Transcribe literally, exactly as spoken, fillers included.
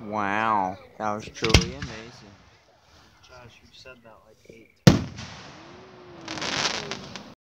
Wow, that was truly amazing. Josh, you've said that like eight